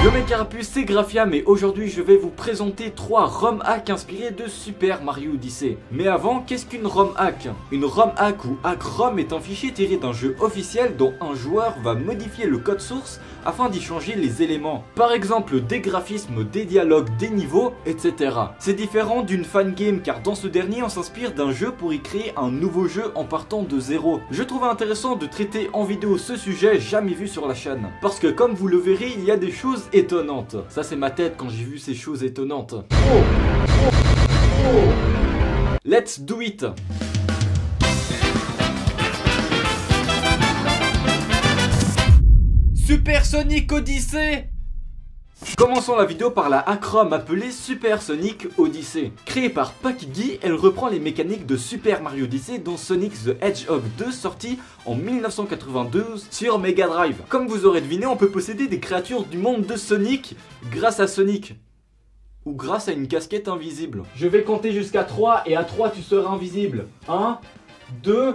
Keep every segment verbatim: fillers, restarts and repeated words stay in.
Yo mes carapuces, c'est Graphiam et aujourd'hui je vais vous présenter trois ROM hacks inspirés de Super Mario Odyssey. Mais avant, qu'est-ce qu'une ROM hack? Une ROM hack ou hack ROM est un fichier tiré d'un jeu officiel dont un joueur va modifier le code source afin d'y changer les éléments. Par exemple des graphismes, des dialogues, des niveaux, et cetera. C'est différent d'une fangame car dans ce dernier on s'inspire d'un jeu pour y créer un nouveau jeu en partant de zéro. Je trouve intéressant de traiter en vidéo ce sujet jamais vu sur la chaîne. Parce que comme vous le verrez, il y a des choses étonnantes. Ça c'est ma tête quand j'ai vu ces choses étonnantes. Oh, oh, oh. Let's do it. Super Sonic Odyssey. Commençons la vidéo par la hack ROM appelée Super Sonic Odyssey. Créée par Pakigi, elle reprend les mécaniques de Super Mario Odyssey dont Sonic the Hedgehog deux sorti en mille neuf cent quatre-vingt-douze sur Mega Drive. Comme vous aurez deviné, on peut posséder des créatures du monde de Sonic grâce à Sonic. Ou grâce à une casquette invisible. Je vais compter jusqu'à trois et à trois tu seras invisible. un, deux,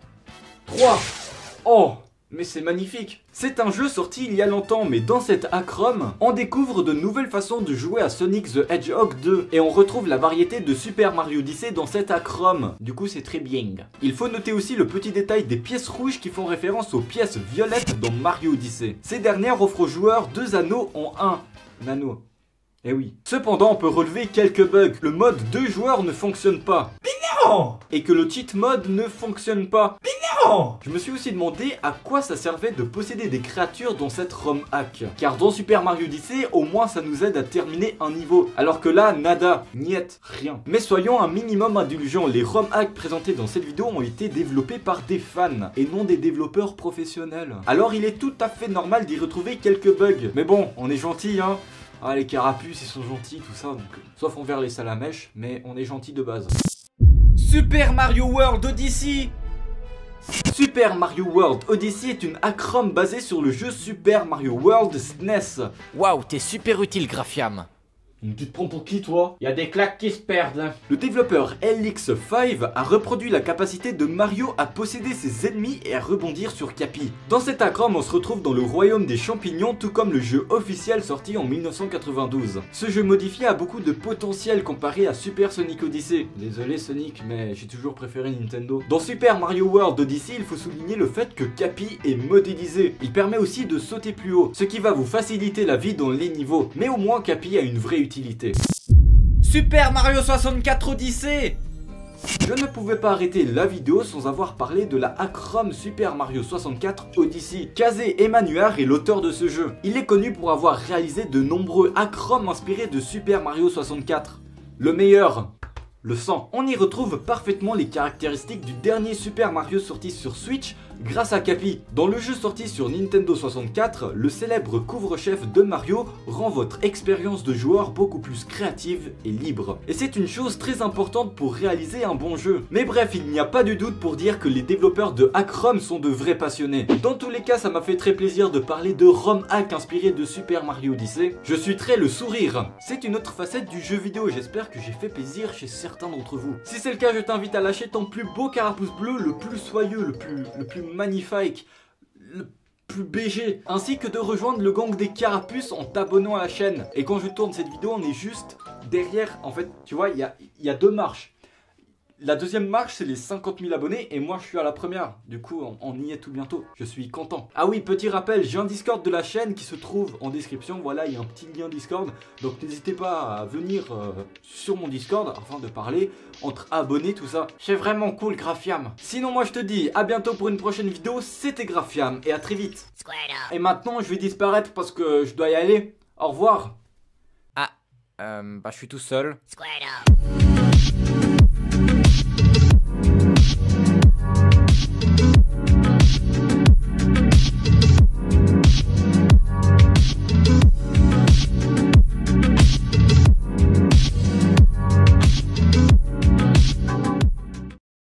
trois. Oh! Mais c'est magnifique. C'est un jeu sorti il y a longtemps, mais dans cette hack ROM, on découvre de nouvelles façons de jouer à Sonic the Hedgehog deux. Et on retrouve la variété de Super Mario Odyssey dans cette hack ROM. Du coup c'est très bien. Il faut noter aussi le petit détail des pièces rouges qui font référence aux pièces violettes dans Mario Odyssey. Ces dernières offrent aux joueurs deux anneaux en un anneau. Eh oui. Cependant on peut relever quelques bugs. Le mode deux joueurs ne fonctionne pas. Mais non! Et que le cheat mode ne fonctionne pas. Mais non! Je me suis aussi demandé à quoi ça servait de posséder des créatures dans cette ROM hack. Car dans Super Mario Odyssey, au moins ça nous aide à terminer un niveau. Alors que là, nada, niet, rien. Mais soyons un minimum indulgents, les ROM hacks présentés dans cette vidéo ont été développés par des fans et non des développeurs professionnels. Alors il est tout à fait normal d'y retrouver quelques bugs. Mais bon, on est gentil hein. Ah les carapuces ils sont gentils tout ça donc, sauf envers les salamèches, mais on est gentil de base. Super Mario World Odyssey. Super Mario World Odyssey est une hack ROM basée sur le jeu Super Mario World S N E S. Waouh, t'es super utile Graphiam. Tu te prends pour qui toi? Il y a des claques qui se perdent. Le développeur L X cinq a reproduit la capacité de Mario à posséder ses ennemis et à rebondir sur Cappy. Dans cette hack ROM, on se retrouve dans le royaume des champignons, tout comme le jeu officiel sorti en mille neuf cent quatre-vingt-douze. Ce jeu modifié a beaucoup de potentiel comparé à Super Sonic Odyssey. Désolé Sonic, mais j'ai toujours préféré Nintendo. Dans Super Mario World Odyssey, il faut souligner le fait que Cappy est modélisé. Il permet aussi de sauter plus haut, ce qui va vous faciliter la vie dans les niveaux. Mais au moins Cappy a une vraie utilité. Super Mario soixante-quatre Odyssey. Je ne pouvais pas arrêter la vidéo sans avoir parlé de la hack ROM Super Mario soixante-quatre Odyssey. Kaze Emanuar est l'auteur de ce jeu. Il est connu pour avoir réalisé de nombreux hack ROM inspirés de Super Mario soixante-quatre. Le meilleur, le sang. On y retrouve parfaitement les caractéristiques du dernier Super Mario sorti sur Switch grâce à Cappy. Dans le jeu sorti sur Nintendo soixante-quatre, le célèbre couvre-chef de Mario rend votre expérience de joueur beaucoup plus créative et libre. Et c'est une chose très importante pour réaliser un bon jeu. Mais bref, il n'y a pas de doute pour dire que les développeurs de hack ROM sont de vrais passionnés. Dans tous les cas, ça m'a fait très plaisir de parler de ROM hack inspiré de Super Mario Odyssey. Je suis très le sourire. C'est une autre facette du jeu vidéo, j'espère que j'ai fait plaisir chez certains d'entre vous. Si c'est le cas, je t'invite à lâcher ton plus beau carapace bleu, le plus soyeux, le plus, le plus magnifique, le plus B G, ainsi que de rejoindre le gang des carapuces en t'abonnant à la chaîne. Et quand je tourne cette vidéo, on est juste derrière, en fait, tu vois, il y a, y a deux marches. La deuxième marche c'est les cinquante mille abonnés et moi je suis à la première. Du coup on, on y est tout bientôt. Je suis content. Ah oui, petit rappel, j'ai un Discord de la chaîne qui se trouve en description. Voilà, il y a un petit lien Discord. Donc n'hésitez pas à venir euh, sur mon Discord afin de parler entre abonnés, tout ça. C'est vraiment cool Graphiam. Sinon moi je te dis à bientôt pour une prochaine vidéo. C'était Graphiam et à très vite. Et maintenant je vais disparaître parce que je dois y aller. Au revoir. Ah, euh, bah je suis tout seul.